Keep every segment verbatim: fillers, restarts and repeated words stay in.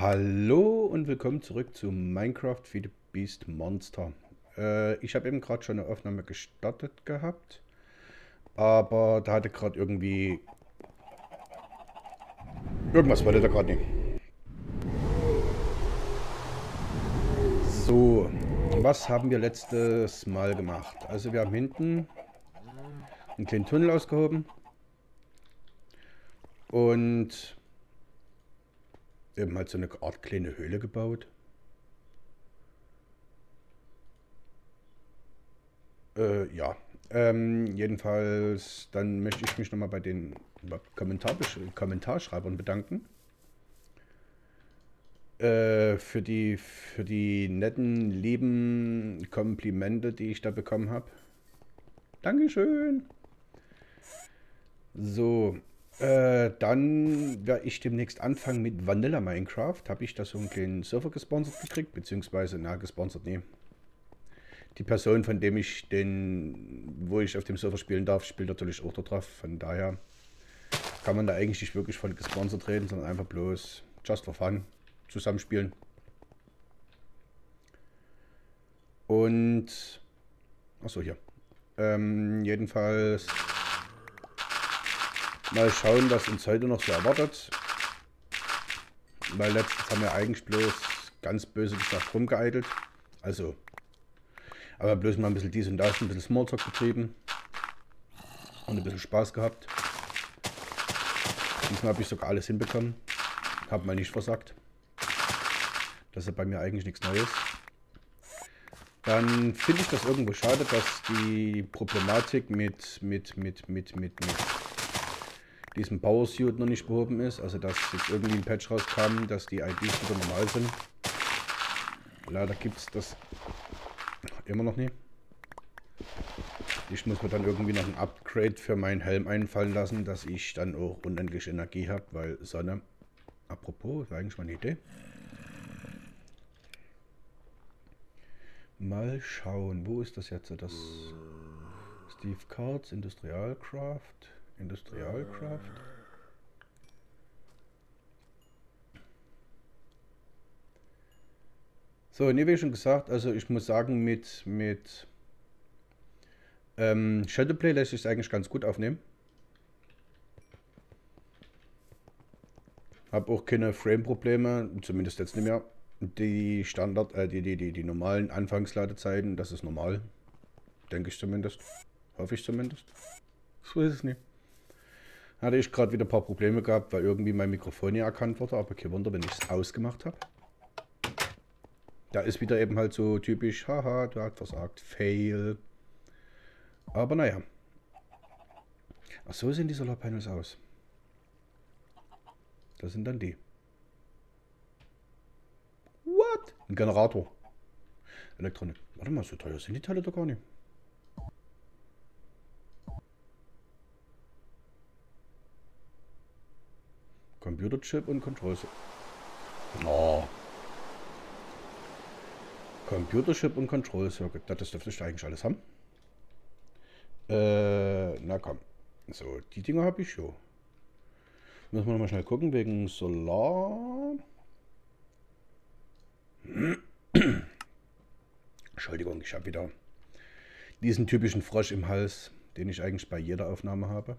Hallo und willkommen zurück zu Minecraft Feed the Beast Monster. Äh, ich habe eben gerade schon eine Aufnahme gestartet gehabt, aber da hatte gerade irgendwie... Irgendwas wollte da gerade nicht. So, was haben wir letztes Mal gemacht? Also wir haben hinten einen kleinen Tunnel ausgehoben und eben halt so eine Art kleine Höhle gebaut. Äh, ja. Ähm, jedenfalls, dann möchte ich mich nochmal bei den Kommentar Kommentarschreibern bedanken. Äh, für die, für die netten, lieben Komplimente, die ich da bekommen habe. Dankeschön. So, äh, dann werde ich demnächst anfangen mit Vanilla Minecraft. Habe ich da so einen kleinen Server gesponsert gekriegt, beziehungsweise, na, gesponsert, nee. Die Person, von dem ich den, wo ich auf dem Server spielen darf, spielt natürlich auch da drauf. Von daher kann man da eigentlich nicht wirklich von gesponsert reden, sondern einfach bloß just for fun zusammenspielen. Und, achso, hier. Ähm, jedenfalls mal schauen, was uns heute noch so erwartet. Weil letztens haben wir eigentlich bloß ganz böse gesagt rumgeeitelt. Also, aber bloß mal ein bisschen dies und das, ein bisschen Smalltalk betrieben. Und ein bisschen Spaß gehabt. Diesmal habe ich sogar alles hinbekommen. Habe mal nicht versagt. Das ist ja bei mir eigentlich nichts Neues. Dann finde ich das irgendwo schade, dass die Problematik mit, mit, mit, mit, mit, mit diesem Power Suit noch nicht behoben ist. Also dass jetzt irgendwie ein Patch rauskam, dass die I Ds wieder normal sind. Leider gibt es das immer noch nie. Ich muss mir dann irgendwie noch ein Upgrade für meinen Helm einfallen lassen, dass ich dann auch unendlich Energie habe, weil Sonne... Apropos, war eigentlich mal eine Idee. Mal schauen, wo ist das jetzt? Das Steve Cards, Industrialcraft, Industrialcraft. So, ne, wie schon gesagt, also ich muss sagen, mit, mit ähm, Shadowplay lässt sich es eigentlich ganz gut aufnehmen. Habe auch keine Frame-Probleme, zumindest jetzt nicht mehr. Die Standard, äh, die, die, die, die normalen Anfangsladezeiten, das ist normal. Denke ich zumindest. Hoffe ich zumindest. Ich weiß es nicht. Hatte ich gerade wieder ein paar Probleme gehabt, weil irgendwie mein Mikrofon nicht erkannt wurde, aber kein Wunder, wenn ich es ausgemacht habe. Da ist wieder eben halt so typisch, haha, du hast versagt, fail. Aber naja. Ach, so sehen die Solarpanels aus. Das sind dann die. What? Ein Generator. Elektronik. Warte mal, so teuer sind die Teile doch gar nicht. Computerchip und Control. Oh. Computerchip und Control Circuit. Das dürfte ich eigentlich alles haben. Äh, na komm. So, die Dinger habe ich schon. Müssen wir noch mal schnell gucken wegen Solar. Entschuldigung, ich habe wieder diesen typischen Frosch im Hals, den ich eigentlich bei jeder Aufnahme habe.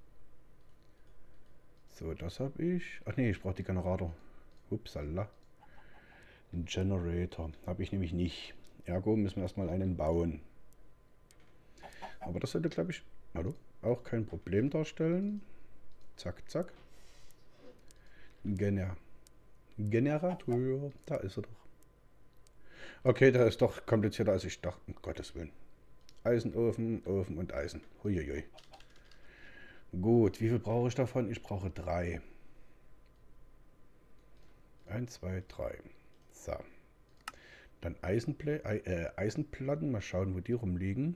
So, das habe ich. Ach nee, ich brauche die Generator. Upsala. Ein Generator habe ich nämlich nicht. Ergo müssen wir erstmal einen bauen. Aber das sollte, glaube ich, hallo, auch kein Problem darstellen. Zack, zack. Gener Generator. Da ist er doch. Okay, der ist doch komplizierter als ich dachte. Um Gottes Willen. Eisenofen, Ofen und Eisen. Huiuiui. Gut, wie viel brauche ich davon? Ich brauche drei. Eins, zwei, drei. So. Dann Eisenpla äh, Eisenplatten. Mal schauen, wo die rumliegen.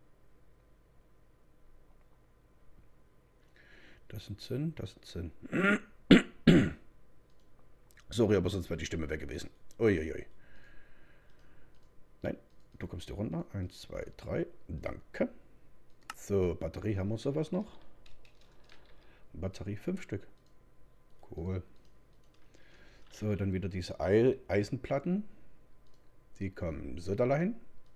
Das sind zehn, das sind zehn. Sorry, aber sonst wäre die Stimme weg gewesen. Uiuiui. Nein, du kommst hier runter. Eins, zwei, drei. Danke. So, Batterie haben wir sowas noch. Batterie fünf Stück. Cool. So, dann wieder diese Ei Eisenplatten. Die kommen so da rein.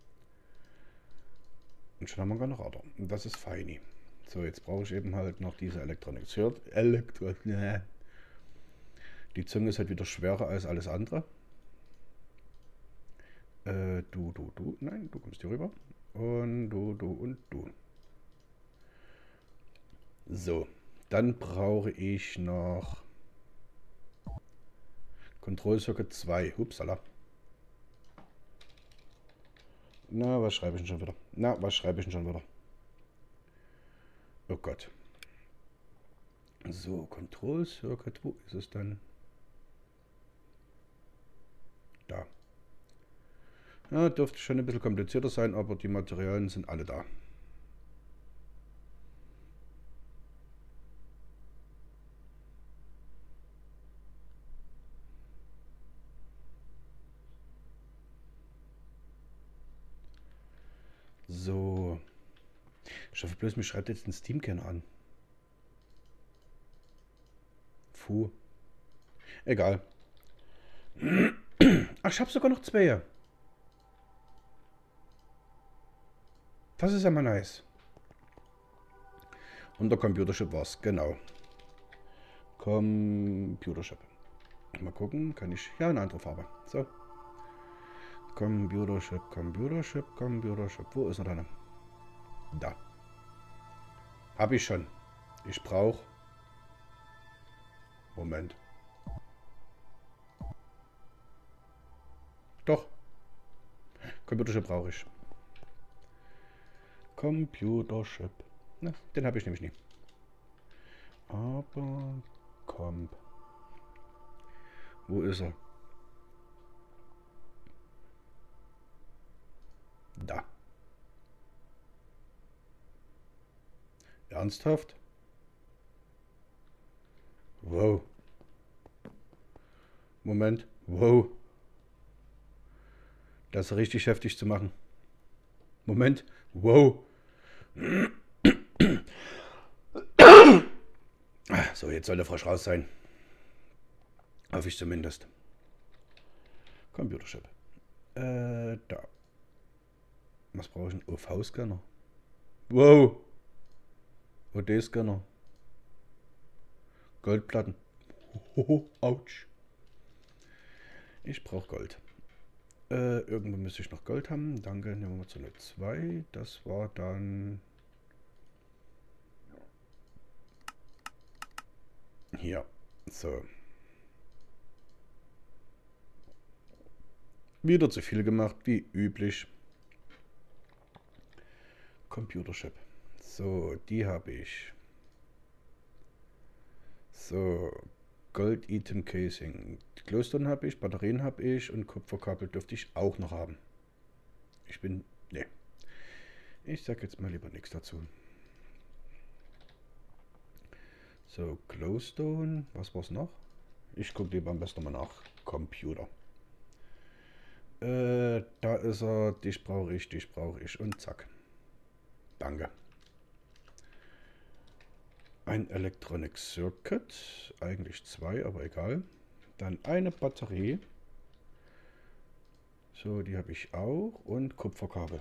Und schon haben wir gerade noch Radar. Und das ist feini. So, jetzt brauche ich eben halt noch diese Elektronik. Elektro. Die Zunge ist halt wieder schwerer als alles andere. Äh, du, du, du. Nein, du kommst hier rüber. Und du, du und du. So, dann brauche ich noch Control Circuit zwei. Hupsala. Na, was schreibe ich denn schon wieder? Na, was schreibe ich denn schon wieder? Oh Gott. So, Control Circuit, wo ist es dann? Da. Ja, dürfte schon ein bisschen komplizierter sein, aber die Materialien sind alle da. So. Ich hoffe bloß, mich schreibt jetzt ein Steam-Kern an. Puh. Egal. Ach, ich habe sogar noch zwei. Das ist ja mal nice. Und der Computerchip war es, genau. Computerchip. Mal gucken, kann ich... Ja, eine andere Farbe. So. Computerchip, Computerchip, Computerchip. Wo ist er denn? Da. Habe ich schon. Ich brauche... Moment. Doch. Computerchip brauche ich. Computerchip. Na, den habe ich nämlich nie. Aber... Comp. Wo ist er? Da. Ernsthaft? Wow. Moment. Wow. Das ist richtig heftig zu machen. Moment. Wow. So, jetzt soll der Frosch raus sein. Hoffe ich zumindest. Computerchip. Äh, da. Was brauche ich? Ein O V-Scanner. Wow. O D-Scanner. Goldplatten. Hoho, ouch. Ich brauche Gold. Äh, irgendwo müsste ich noch Gold haben. Danke, nehmen wir mal zu einer zwei. Das war dann... Hier. So. Wieder zu viel gemacht, wie üblich. Computerchip. So, die habe ich. So, Gold Item Casing. Glowstone habe ich, Batterien habe ich und Kupferkabel dürfte ich auch noch haben. Ich bin... Ne. Ich sag jetzt mal lieber nichts dazu. So, Glowstone. Was war's noch? Ich gucke lieber am besten mal nach. Computer. Äh, da ist er. Dich brauche ich, dich brauche ich. Und zack. Danke. Ein Electronic Circuit. Eigentlich zwei, aber egal. Dann eine Batterie. So, die habe ich auch. Und Kupferkabel.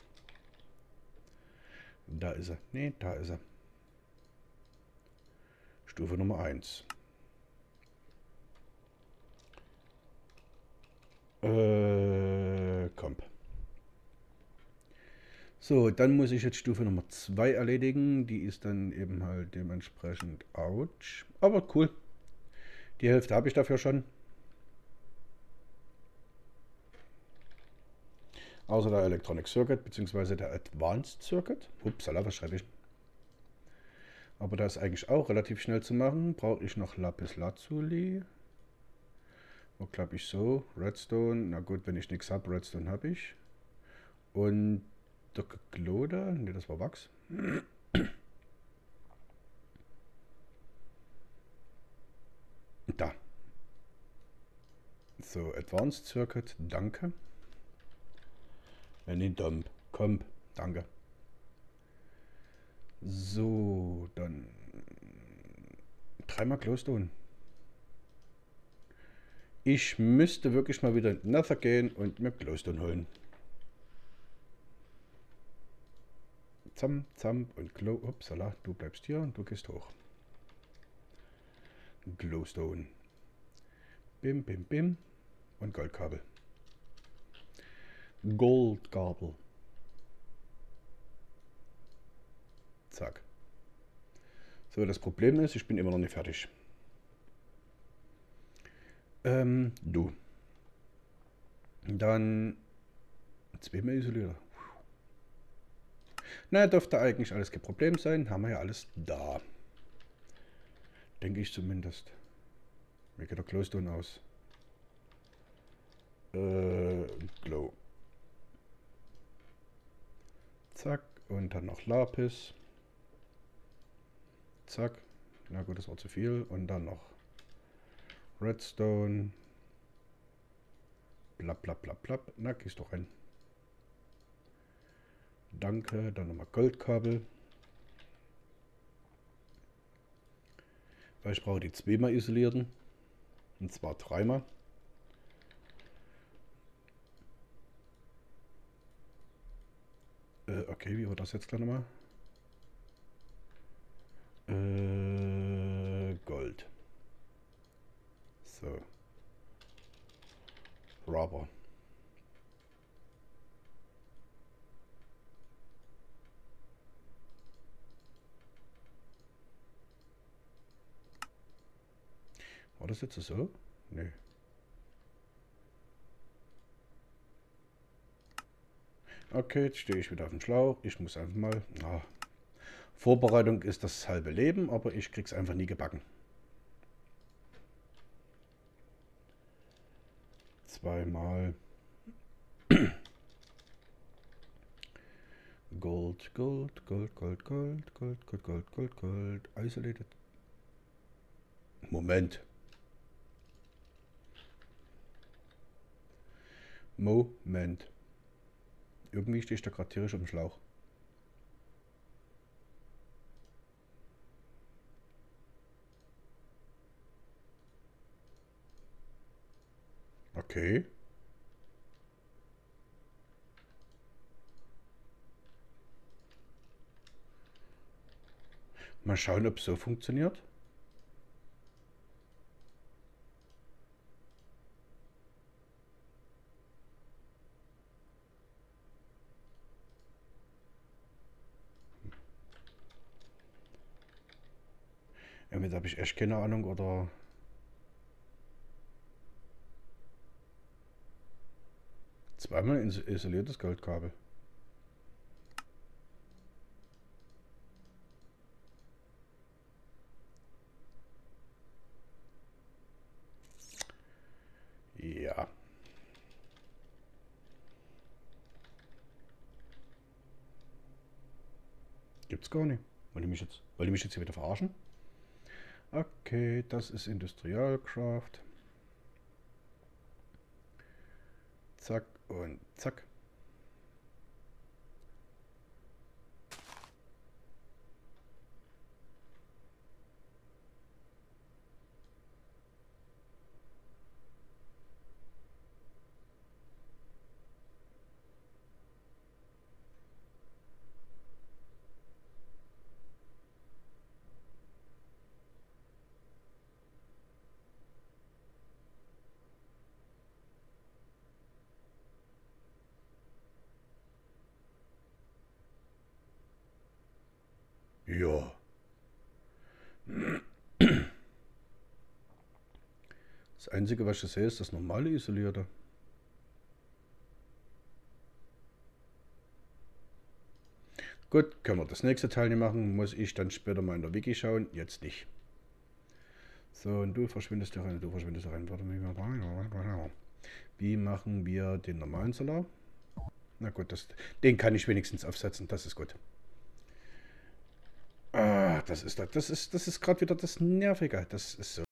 Da ist er. Ne, da ist er. Stufe Nummer eins. Äh, Comp. So, dann muss ich jetzt Stufe Nummer zwei erledigen. Die ist dann eben halt dementsprechend ouch. Aber cool. Die Hälfte habe ich dafür schon. Außer der Electronic Circuit bzw. der Advanced Circuit. Upsala, was schreibe ich? Aber das ist eigentlich auch relativ schnell zu machen. Brauche ich noch Lapis Lazuli. Wo glaube ich so? Redstone. Na gut, wenn ich nichts habe, Redstone habe ich. Und der Gloder. Ne, das war Wachs. Da. So, Advanced Circuit. Danke. Wenn nicht Dump. Comp. Danke. So, dann dreimal Glowstone. Ich müsste wirklich mal wieder in den Nether gehen und mir Glowstone holen. Zamp, zamp und Glow. Upsala, du bleibst hier und du gehst hoch. Glowstone. Bim, bim, bim. Und Goldkabel. Goldkabel. Zack. So, das Problem ist, ich bin immer noch nicht fertig. Ähm, du. Dann zweimal Isolierer. Na, dürfte eigentlich alles kein Problem sein. Haben wir ja alles da. Denke ich zumindest. Wie geht der Glowstone aus? Äh, Glow. Zack. Und dann noch Lapis. Zack. Na gut, das war zu viel. Und dann noch Redstone. Blapp, blapp, blapp, blapp. Na, gehst doch rein. Danke. Dann nochmal Goldkabel. Weil ich brauche die zweimal isolierten. Und zwar dreimal. Äh, okay, wie war das jetzt gleich nochmal? Äh, Gold. So. Rubber. War das jetzt so? Nee. Okay, jetzt stehe ich wieder auf dem Schlauch. Ich muss einfach mal... Ah, Vorbereitung ist das halbe Leben, aber ich krieg's einfach nie gebacken. Zweimal. Gold, Gold, Gold, Gold, Gold, Gold, Gold, Gold, Gold, Gold, Isolated. Moment. Moment. Irgendwie stehe ich da gerade tierisch am Schlauch. Okay. Mal schauen, ob es so funktioniert. Damit habe ich echt keine Ahnung, oder... Zweimal isoliertes Goldkabel. Ja. Gibt's gar nicht. Wollt ihr mich jetzt, wollt ihr mich jetzt hier wieder verarschen? Okay, das ist Industrial Craft. Zack und zack. Ja. Das Einzige, was ich sehe, ist das normale Isolierte. Gut, können wir das nächste Teil nicht machen. Muss ich dann später mal in der Wiki schauen. Jetzt nicht. So, und du verschwindest da rein, du verschwindest da rein. Warte mal. Wie machen wir den normalen Solar? Na gut, das, den kann ich wenigstens aufsetzen. Das ist gut. Ah, das ist das. Das ist, das ist gerade wieder das Nervige. Das ist so.